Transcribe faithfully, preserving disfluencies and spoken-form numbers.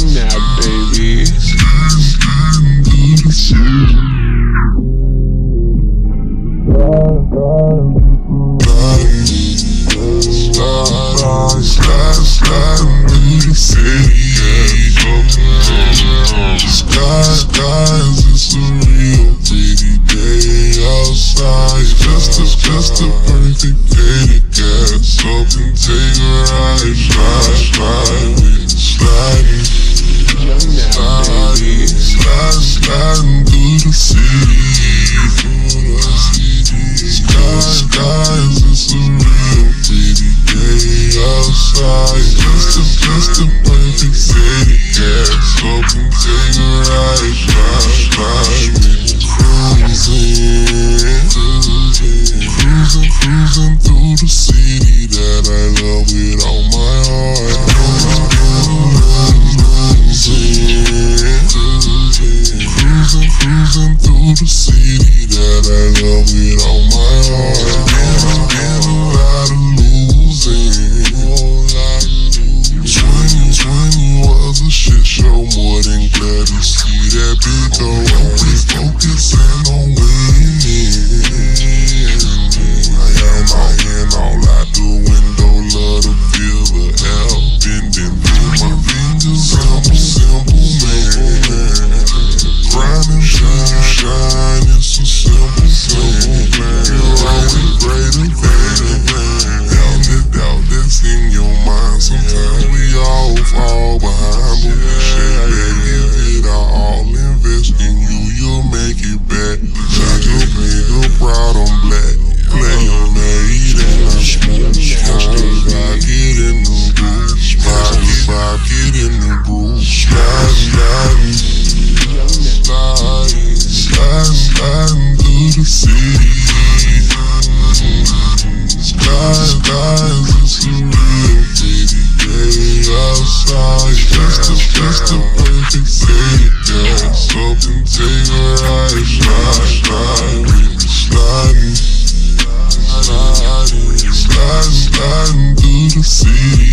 Young Nab, baby. It's a real pretty day outside. Just a, just a perfect day to gas up and take a ride. Slide, slide with the sliding. Young Nab, baby. Slide, sliding through the city. Sky, skies, it's a real pretty day outside. Just a, just a perfect day to gas up and take a ride. Slide, slide with the cruising, cruising, cruising through the city that I love with all my heart. Cruising, cruising, cruising through the city that I love with all my heart. Getting, getting a lot of losing. twenty twenty was a shit show, more than glad to see that big dough. Focusing on winning. I am my hand all out the window, love to feel the air bending through my fingers. I'm a simple man, grinding till you shine. It's a simple thing. You're always greater than any doubt that's in your mind. Sometimes we all fall behind, but we shake back, give it our all, invest in you, you'll make it back. Nigga, nigga, proud I'm black. Play your made and I smoke. Smoke, I get in the groove. Smile, vibe, get in the groove. Slide, sliding, sliding, sliding, sliding through the city. Skies, skies, it's a real pretty day outside. Just a, just a perfect day to gas up and take a ride. Slide, slide with the sliding, sliding, sliding, sliding through the city.